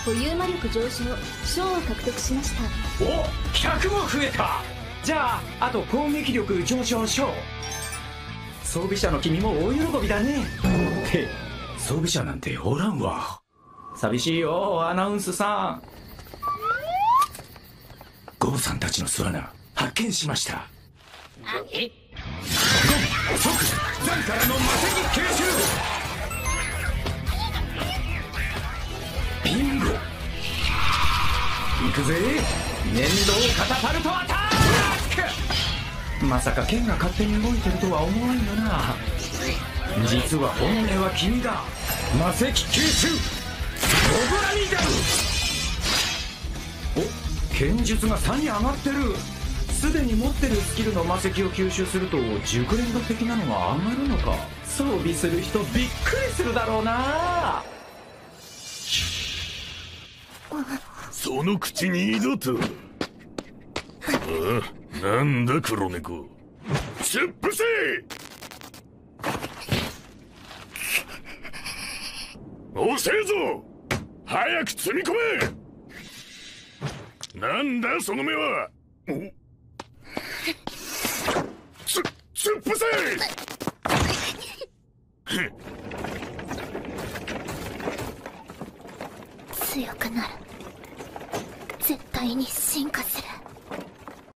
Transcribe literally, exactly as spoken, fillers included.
保有魔力上昇、賞を獲得しました。 お、ひゃくも増えた。じゃああと攻撃力上昇賞。装備者の君も大喜びだね。って装備者なんておらんわ。寂しいよアナウンスさん。ゴブさんたちの巣穴発見しました。 え、 即ザンからの魔石吸収。ビンゴ。行くぜ粘土カタパルトアタック。まさか剣が勝手に動いてるとは思わんよな。実は本音は君だ。魔石吸収オブラミダル。お、剣術がさに上がってる。すでに持ってるスキルの魔石を吸収すると熟練度的なのが上がるのか。装備する人びっくりするだろうな。 その口に二度と。あ、なんだ黒猫。出布せ。遅えぞ。早く積み込め。なんだその目は。おつ、突っ伏せ。 強くなる。絶対に進化す